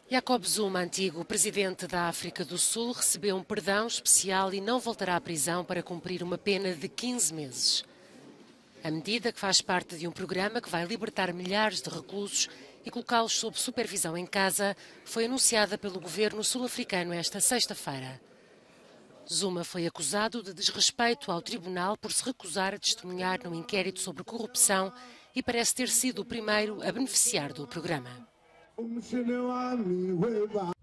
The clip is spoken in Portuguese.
Jacob Zuma, antigo presidente da África do Sul, recebeu um perdão especial e não voltará à prisão para cumprir uma pena de 15 meses. A medida, que faz parte de um programa que vai libertar milhares de reclusos e colocá-los sob supervisão em casa, foi anunciada pelo governo sul-africano esta sexta-feira. Zuma foi acusado de desrespeito ao tribunal por se recusar a testemunhar no inquérito sobre corrupção e parece ter sido o primeiro a beneficiar do programa.